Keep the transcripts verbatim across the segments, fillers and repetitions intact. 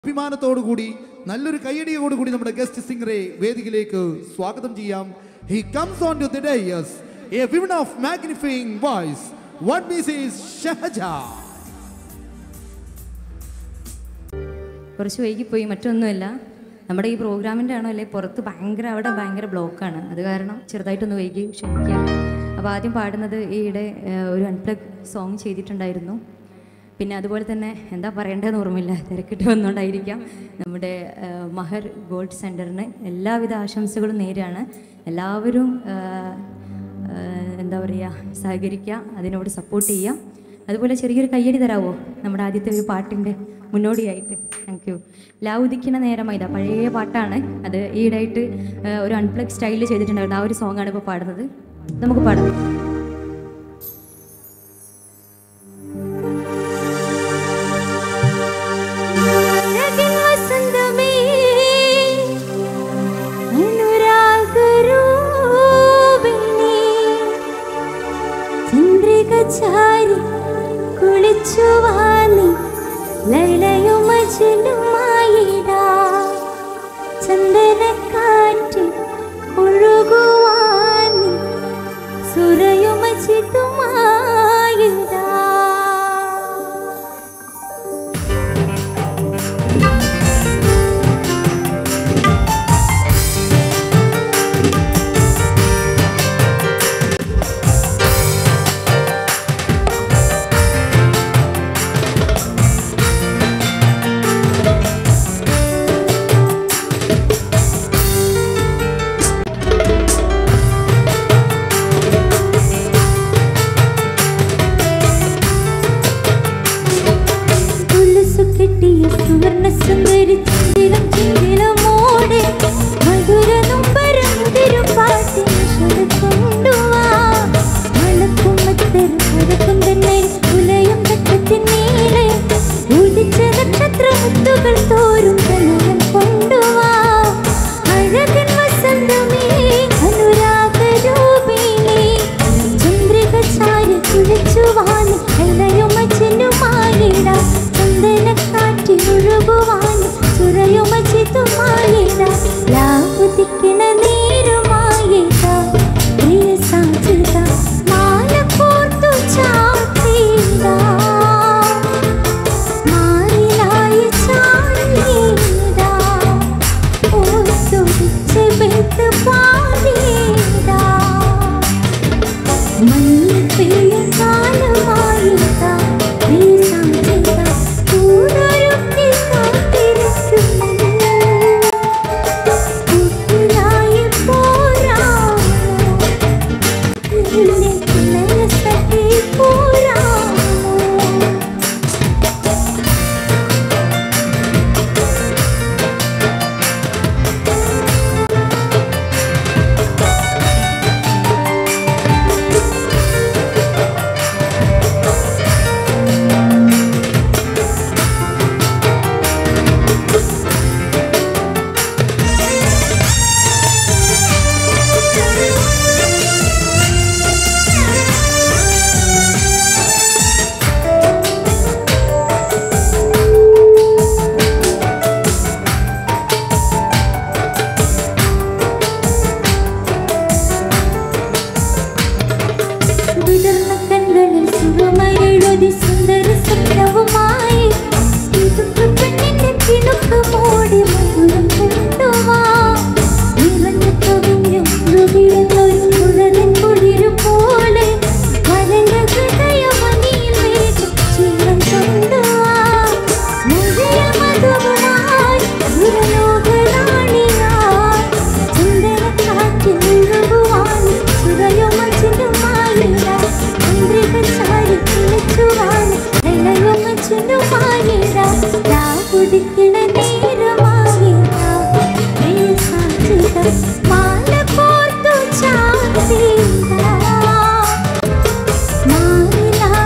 അഭിമാനത്തോടുകൂടി നല്ലൊരു കയ്യടിയോടുകൂടി നമ്മുടെ ഗസ്റ്റ് സിംഗറെ വേദിയിലേക്ക് സ്വാഗതം ചെയ്യാം. He comes on to the dais, a woman of magnifying voice. What Missus Shahaja. കുറച്ച് വൈകിപ്പോയി, മറ്റൊന്നുമല്ല. നമ്മുടെ ഈ പ്രോഗ്രാമിൻ്റെ ആണോ അല്ലെ പുറത്ത് ഭയങ്കര അവിടെ ഭയങ്കര ബ്ലോക്കാണ്, അത് കാരണം ചെറുതായിട്ടൊന്ന് വൈകി ക്ഷമിക്കാം. അപ്പോൾ ആദ്യം പാടുന്നത് ഈയിടെ ഒരു അൺപ്ലഗ് സോങ് ചെയ്തിട്ടുണ്ടായിരുന്നു. പിന്നെ അതുപോലെ തന്നെ എന്താ പറയേണ്ടതെന്ന് ഓർമ്മയില്ല, തിരക്കിട്ട് വന്നുകൊണ്ടായിരിക്കാം. നമ്മുടെ മഹർ ഗോൾഡ് സെൻറ്ററിന് എല്ലാവിധ ആശംസകളും നേരാണ്. എല്ലാവരും എന്താ പറയുക, സഹകരിക്കുക, അതിനോട് സപ്പോർട്ട് ചെയ്യുക. അതുപോലെ ചെറിയൊരു കയ്യടി തരാമോ നമ്മുടെ ആദ്യത്തെ ഒരു പാട്ടിൻ്റെ മുന്നോടിയായിട്ട്? Thank you. ലാവുദിക്കുന്ന നേരമായി, ഇതാ പഴയ പാട്ടാണ്, അത് ഈയിടെയായിട്ട് ഒരു അൺപ്ലഗ് സ്റ്റൈലിൽ ചെയ്തിട്ടുണ്ടായിരുന്നു. ആ ഒരു സോങ്ങാണ് ഇപ്പോൾ പാടുന്നത്, നമുക്ക് പാടാം. ചാരി കുളിച്ചുവാനി ലൈലയും മജ്നുമായിടാ ചന്ദനക്കാറ്റ് ഒഴുകുവാനി സുരയും മജ്നുമായിടാ.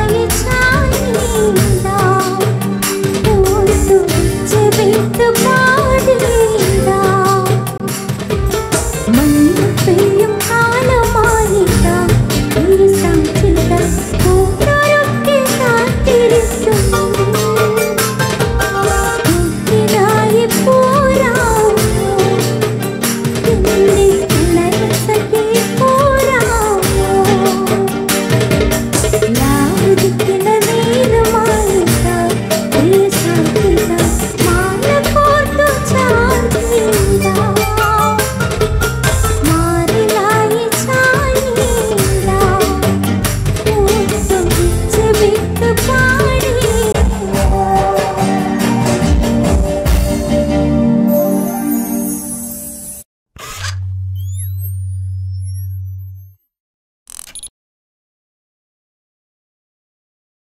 The